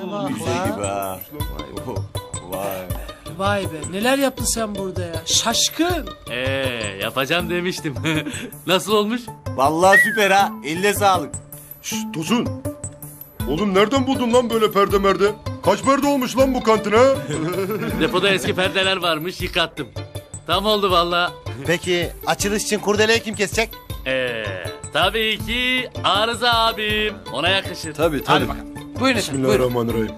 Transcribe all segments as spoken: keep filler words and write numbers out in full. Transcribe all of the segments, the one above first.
bak Müze gibi ha. Vay. Vay be, neler yaptın sen burada ya? Şaşkın. Ee, yapacağım demiştim. Nasıl olmuş? Vallahi süper ha. Eline sağlık. Şşt Tosun. Oğlum nereden buldun lan böyle perde merde? Kaç perde olmuş lan bu kantin ha? Depoda eski perdeler varmış, yıkattım. Tam oldu vallahi. Peki açılış için kurdeleyi kim kesecek? Ee, tabii ki Arıza abim. Ona yakışır. Tabii tabii. Buyurun efendim, buyurun. Bismillahirrahmanirrahim.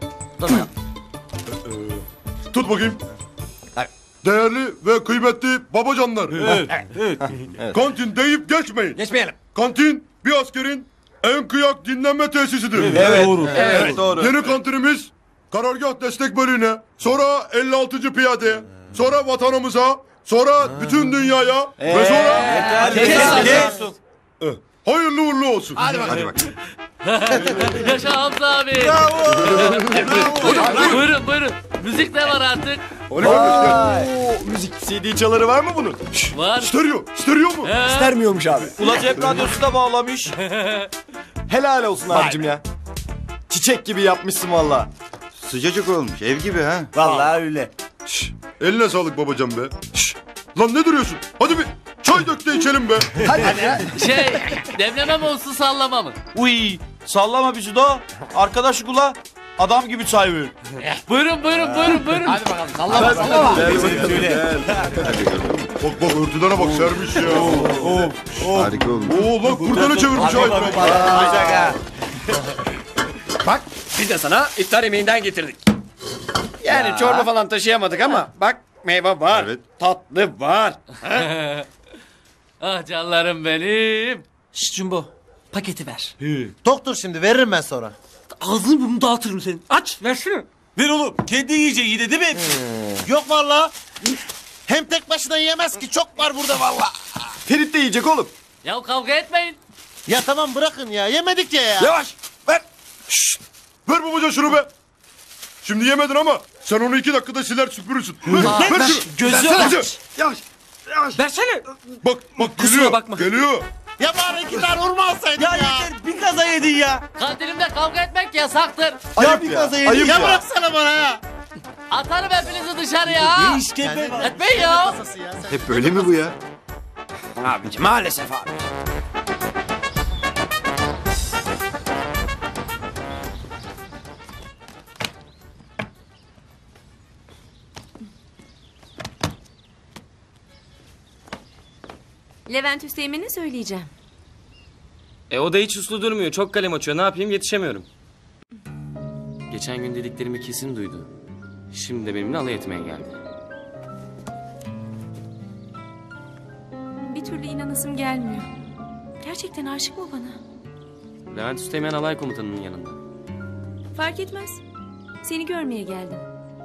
Ee, Tut bakayım. Değerli ve kıymetli babacanlar. Evet, evet. Kantin deyip geçmeyin. Geçmeyelim. Kantin bir askerin en kıyak dinlenme tesisidir. Evet. Doğru. Evet, evet doğru. Yeni kantinimiz karargah destek bölüğüne, sonra elli altıncı piyadeye, sonra vatanımıza, sonra bütün dünyaya ee, ve sonra... Yeter, yeter. Eh, hayırlı uğurlu olsun. Hadi bakalım. Hadi bakalım. Yaşa Hamza abi. Bravo. Bravo. Buyurun buyurun. Müzik de var artık. Müzik C D çaları var mı bunun? Şş, var. Stereo, stereo mu? He. İstermiyormuş abi. Ula cep radyosu da bağlamış. Helal olsun abicim ya. Çiçek gibi yapmışsın valla. Sıcacık olmuş, ev gibi ha. Vallahi öyle. Şş, eline sağlık babacan be. Şş, lan ne duruyorsun? Hadi bir çay dök de içelim be. Hadi ya. Şey, demleme mi olsun sallama mı? Uy, sallama bizi da. Arkadaş kula adam gibi çay ver. Buyurun buyurun buyurun buyurun. Hadi bakalım sallama sallama. Gel gel. Bak bak örtülere bak sermiş ya. Oh, oh. Harika olmuş. Oo lan kurdele çevirmiş ay. Bak biz de sana iftar yemeğinden getirdik. Yani ya. Çorba falan taşıyamadık ama bak meyve var, evet. Tatlı var. Ah canlarım benim. Şşt Cumbo, paketi ver. Doktor şimdi veririm ben sonra. Ağzını burnunu dağıtırım senin. Aç, ver şunu. Ver oğlum. Kendi yiyeceği yedi değil mi? Hmm. Yok vallahi. Hem tek başına yiyemez ki. Çok var burada vallahi. Ferit de yiyecek oğlum. Ya kavga etmeyin. Ya tamam bırakın ya. Yemedik ya ya. Yavaş ver. Şşt, ver babacan şunu be. Şimdi yemedin ama sen onu iki dakikada siler süpürürsün. Ver, Aa, ver, ver şunu. Gözü aç. Yavaş. Yavaş. Versene. Bak bak Kusura geliyor. bakma. Geliyor. Ya bari iki tane hurma alsaydın ya. Ya yeter bir kaza yedin ya. Kantinimde kavga etmek yasaktır. Ya bir kaza yedin. Ayıp ya. ya. Bıraksana bana ya. Atarım hepinizi dışarıya. Ne işkembe? Etmeyin ya. Hep böyle mi bu ya? Abicim maalesef abi. Levent Üsteğmen'e söyleyeceğim. E o da hiç uslu durmuyor. Çok kalem açıyor. Ne yapayım yetişemiyorum. Geçen gün dediklerimi kesin duydu. Şimdi de benimle alay etmeye geldi. Bir türlü inanasım gelmiyor. Gerçekten aşık mı bana? Levent Üsteğmen alay komutanının yanında. Fark etmez. Seni görmeye geldim.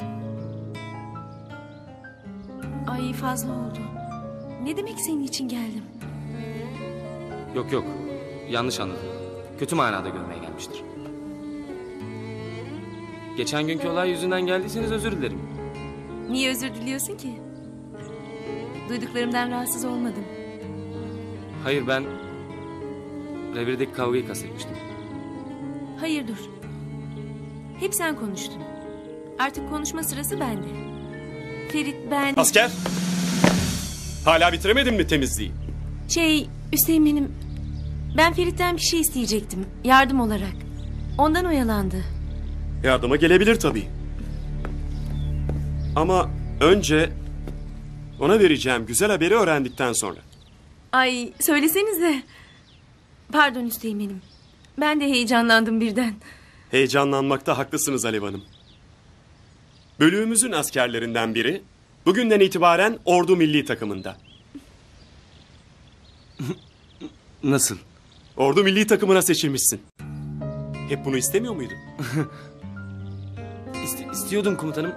Ay fazla oldu. Ne demek senin için geldim? Yok yok. Yanlış anladım. Kötü manada görmeye gelmiştir. Geçen günkü olay yüzünden geldiyseniz özür dilerim. Niye özür diliyorsun ki? Duyduklarımdan rahatsız olmadım. Hayır ben... revirdeki kavgayı kastetmiştim. Hayır dur. Hep sen konuştun. Artık konuşma sırası bende. Ferit ben... Asker! Hala bitiremedin mi temizliği? Şey Üsteğmen'im... Ben Ferit'ten bir şey isteyecektim. Yardım olarak. Ondan oyalandı. Yardıma gelebilir tabii. Ama önce... ona vereceğim güzel haberi öğrendikten sonra. Ay söylesenize. Pardon Üsteğmen'im. Ben de heyecanlandım birden. Heyecanlanmakta haklısınız Alev Hanım. Bölüğümüzün askerlerinden biri... bugünden itibaren Ordu Milli Takımında. Nasıl? Ordu Milli Takımına seçilmişsin. Hep bunu istemiyor muydun? İste, istiyordum komutanım.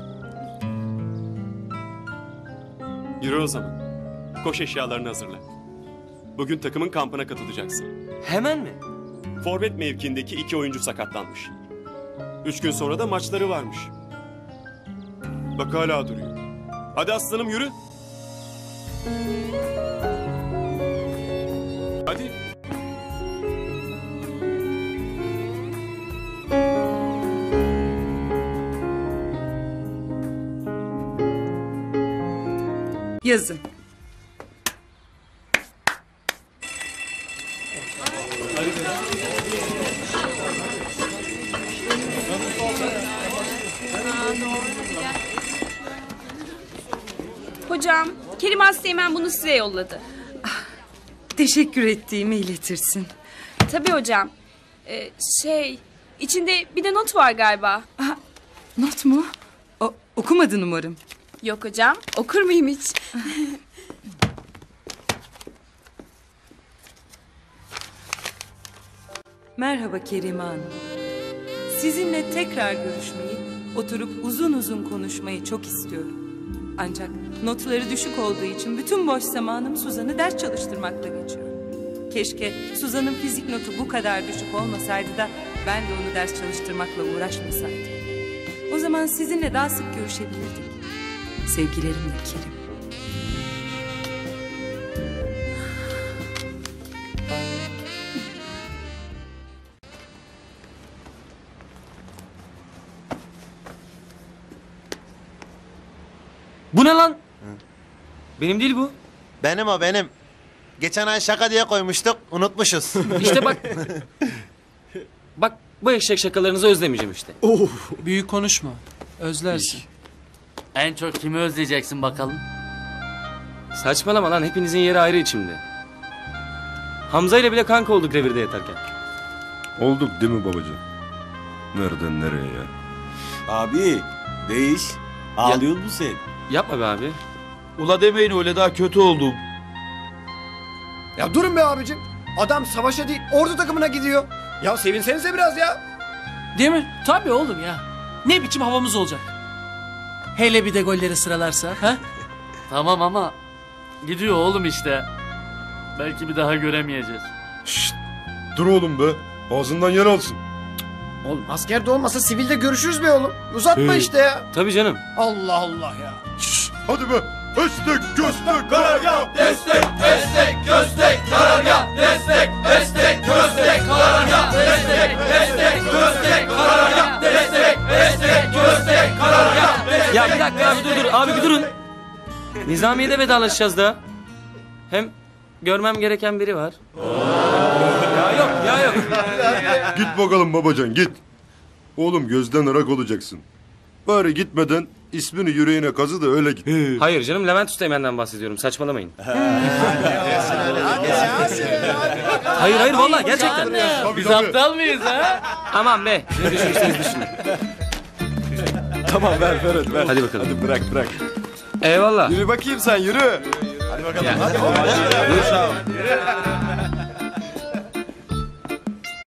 Yürü o zaman. Koş eşyalarını hazırla. Bugün takımın kampına katılacaksın. Hemen mi? Forvet mevkindeki iki oyuncu sakatlanmış. Üç gün sonra da maçları varmış. Bak hala duruyor. Hadi aslanım yürü. Hadi. Yazın. Hocam, Kerim Asteğmen bunu size yolladı. Teşekkür ettiğimi iletirsin. Tabii hocam. Ee, şey, içinde bir de not var galiba. Aha, not mu? O, okumadın umarım. Yok hocam, okur muyum hiç? Merhaba Kerime Hanım. Sizinle tekrar görüşmeyi, oturup uzun uzun konuşmayı çok istiyorum. Ancak notları düşük olduğu için bütün boş zamanım Suzan'ı ders çalıştırmakla geçiyor. Keşke Suzan'ın fizik notu bu kadar düşük olmasaydı da ben de onu ders çalıştırmakla uğraşmasaydım. O zaman sizinle daha sık görüşebilirdik. Sevgilerimle Kerim. Bu ne lan? Benim değil bu. Benim o benim. Geçen ay şaka diye koymuştuk unutmuşuz. İşte bak. Bak bu eşek şakalarınızı özlemeyeceğim işte. Büyük konuşma. Özlersin. En çok kimi özleyeceksin bakalım? Saçmalama lan, hepinizin yeri ayrı içimde. Hamza ile bile kanka olduk revirde yatarken. Olduk değil mi babacığım? Nereden nereye ya? Abi değiş. Ağlıyor musun sen? Yapma be abi. Ula demeyin öyle daha kötü oldum. Ya durun be abicim. Adam savaşa değil ordu takımına gidiyor. Ya sevinsenize biraz ya. Değil mi? Tabii oğlum ya. Ne biçim havamız olacak? Hele bir de golleri sıralarsa. Ha? Tamam ama gidiyor oğlum işte. Belki bir daha göremeyeceğiz. Şşt, dur oğlum be. Ağzından yer alsın. Oğlum askerde olmasa sivilde görüşürüz be oğlum. Uzatma Hey. işte ya. Tabii canım. Allah Allah ya. Şşt, hadi be. Destek, göstek, karargah. Destek, destek, göstek, karargah. Destek, destek, göstek, karargah. Destek, destek, göstek, karargah. Destek, destek, göstek, karargah. Ya bir dakika abi dur dur. Abi bir durun. Nizamiye'de vedalaşacağız da. Hem görmem gereken biri var. Ya yok ya yok. Git bakalım babacan git. Oğlum gözden ırak olacaksın. Bari gitmeden ismini yüreğine kazı da öyle git. Hayır canım, Levent Üsteğmen'den bahsediyorum, saçmalamayın. Hayır hayır vallahi gerçekten. Tabii, Biz tabii. aptal mıyız ha? Aman be, ne düşünürseniz düşünün. Tamam ver ver ver. Hadi bakalım. Hadi bırak bırak. Eyvallah. Yürü bakayım sen yürü. Hadi bakalım. Hadi.